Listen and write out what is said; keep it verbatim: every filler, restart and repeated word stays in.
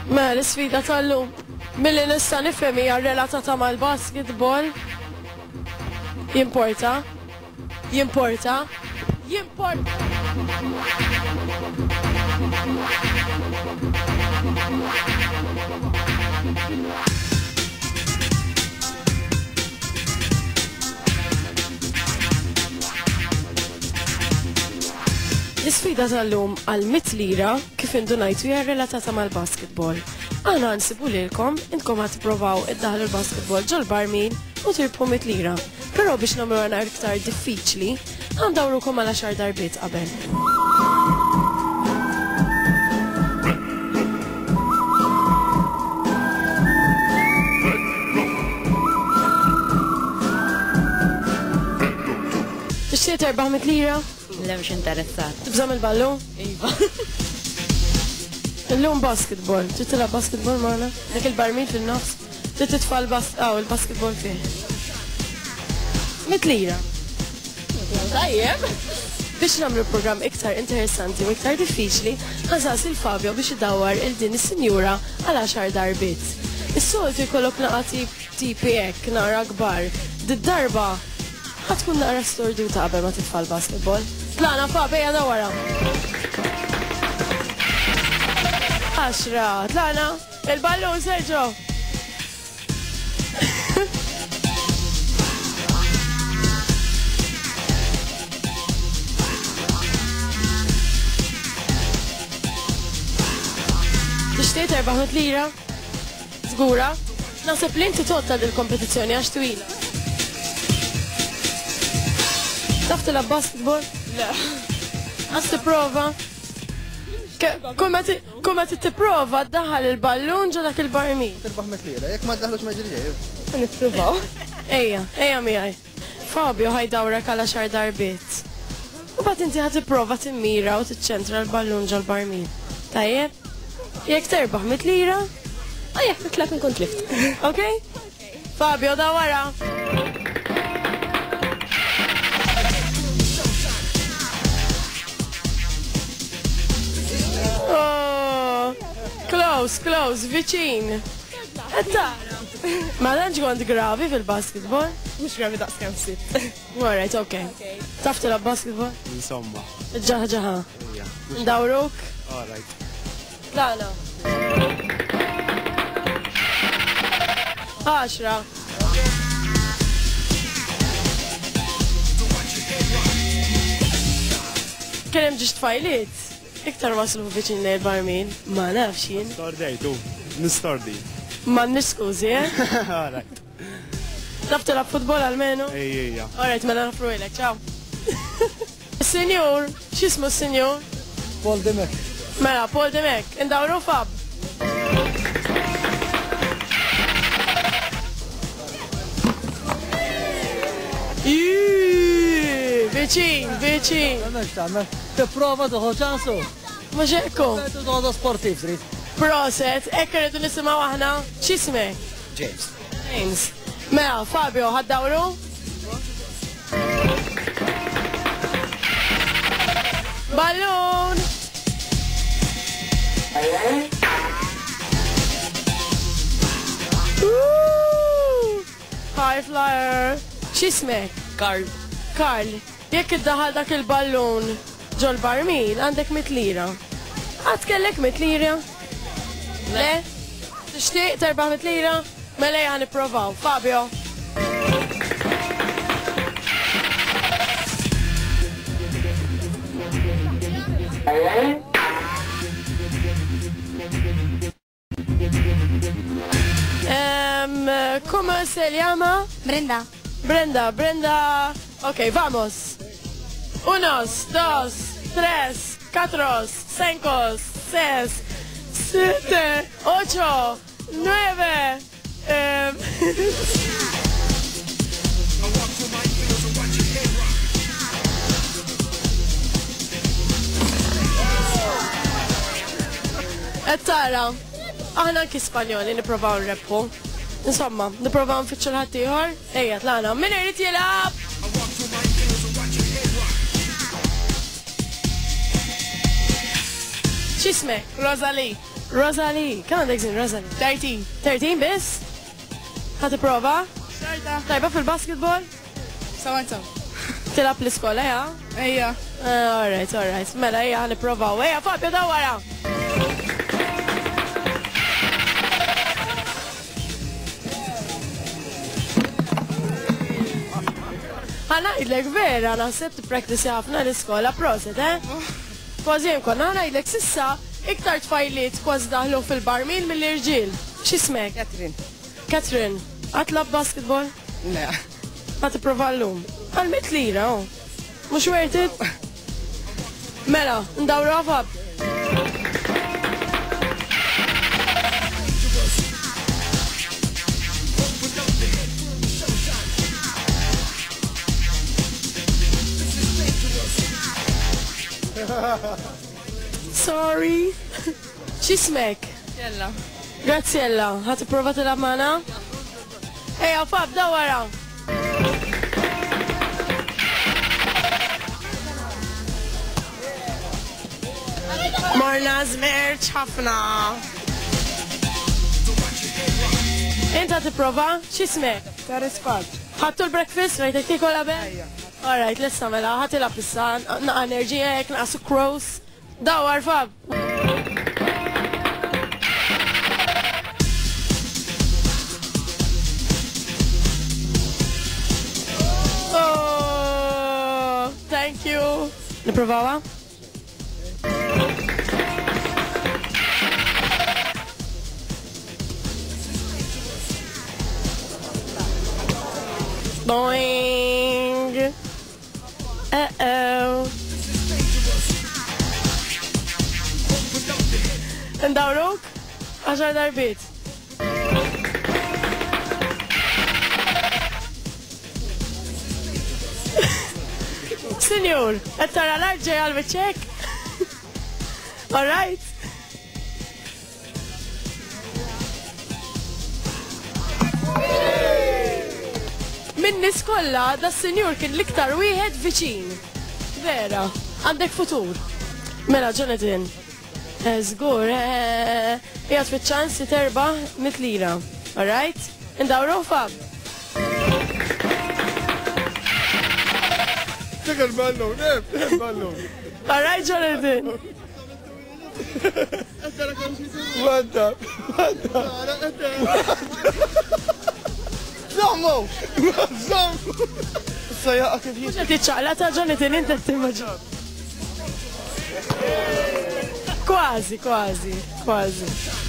Ma l-sfida tal-lum milli nista' nifhem hija relatata mal-basketball. Jimporta. Jimporta. Jimporta. L-isfida tal-lum għal mit lira kif indunajtu hija relatata mal-basketball. Aħna nsibu lilkom, intkom ħad tipprovaw iddaħlu l-basketball ġol-barmin u tirbħu mit lira. Però biex nagħmlu għana iktar diffiċli, għandawrukom għal għaxar darbiet qabel. Tixtieq terbaħ mit lira? Le mhux interessat. Tibżam il-ballu? Iva. Illum basketball. Trid tilgħab basketball magħna? Dak il-barmin fin-nofs. Trid titfa' il-basketball fih. Mit lira. Tajjeb. Biex nagħmlu programm iktar interessanti u iktar diffiċli, ħażas il-Fabio biex idawwar il din is-sinjura għal għaxar darbiet. Is-soltu jkollok naqa' tipi hekk nara kbar. Did-darba ħatkun naqra storduta qabel ma titfa' l-basketball. Tlaqna Fabio għada wara. Għaxra, tlaqna, il-ballun Sergio. Tixtieq terbaħ mit lira? Żgura? Naħseb li inti totta dil-kompetizzjoni għax twila. Taf tilgħab basketball? Le. Għas tipprova? Kumma t-tipprova d-daħal il-ballun ġo dak il-barmin. Tirbaħ mit lira, jekk ma d-daħlux ma ġirġeju. Nippruvaw. Ejja, ejja miħaj. Fabio ħajdawrek għal għaxar darbiet. U bat inti ħat tipprova timmira u t-ċentra l-ballun ġo l-barmin. Tajjeb? Jekk terbaħ mit lira? Ajja, nitlaq nkun tlift. Ok? Fabio, da wara. Oh, close, close, vicin. Ettara. Ma danġ għand gravi fil-basketball? Mux gravi daqs kem sit. Alright, ok. Taf tilab basketball? Insomma. Ġaħ ġaħa. Ndawruk? Alright. Lana. Għaxra. Kienem ġiġ tfajliet? Iktar waslu viċin li l-barmin, ma nafx jien. Stordejtu, nistordi. Ma niskużi, eh? Alright. Taf tilab futbol għal-menu? Ejja. Alright, mela nafru ilek, ċaw. Senjur, xismu senjur? Paul Demek. Mela, Paul Demek, indawru Fab. Viċin, viċin. Għamil x'tagħmel? Tipprova tuħu ċansu. Mhux hekk hu. Tu toħdu sportiv trid. Proset, hekk irridu nisimgħu aħna. X'ismek? James. James. Mela, Fabio, ħaddawru? Ballun! High flyer. X'ismek? Karl. Karl, jekk iddaħal dak il-ballun ġol barmin għandek mit lira. Għad kellek mit lira? Le? Tixtieq terbaħ mit lira? Mela jgħan nipprovaw. Fabio. ¿Cómo se llama? Brenda. Brenda, Brenda. Ok, vamos. Unos, dos, tres, cuatro, cinco, seis, siete, ocho, nueve. Eh... Tara, aħna anki Spanjoli niprovaw nrebħu. Insomma, niprovaw nfittxu l-ħadd ieħor. Ejja, tlaqna. Min irid jilgħab? X'ismek? Rosalie. Rosalie, kemm għandek żmien Rosalie? thirteen. thirteen biss? Ħa tipprova? Xorta. Tajba fil-basketball? Sawan saw. Tilab l-iskola, ja? Ejja. Uh, all right, all right. Mela, ejja, ħaniprovaw. Ejja, Fabio, dawara! Għana idlek vera, naħseb t-praktisi ħafna l-iskola, proset, eh? Kważi konna għana idlek sissa iktar tfajliet kważi daħlu fil-barmil mill-irġil. X'ismek? Catherine. Catherine, għatlab basketball? Le. Għat prova l-lum. Għal-mit lira, oh. Mux worth it? Mela, ndawru għafab. Sorry. X'ismek? Jella. Graziella, ħat prova tilab mana? Ejja, Fab, dawara. Morna zmerċ ħafna. Inta tipprova? X'ismek? Teres Fab. ħattu l-breakfast, rajtek tikola ben? Alright, let's samela, ħati la pissa, naqa enerġija jek, naqa sucrose. Dawar, Fab. Oh, thank you. Niprovawa? Boing. Uh-oh. Ndawruk? Għaxar darbit. Senjur, għed tara l-arġej għal-bċek? All right? Min-nies kollha da s-senjur kien l-iktar wieħed viċin. Vera, għandek futur. Mela, Jonathan. Żgur, jgħat fiċ-ċans li terba' mit lira. All right? Indawru Fab. Dik il-ballun, nef, il-ballun. All right, Jonathan. Wadda, wadda. Zammu! Zammu! Sajja kif Mux għati ċaqla ta' Jonathan, inta t-timmaġa. Kważi, kważi, kważi.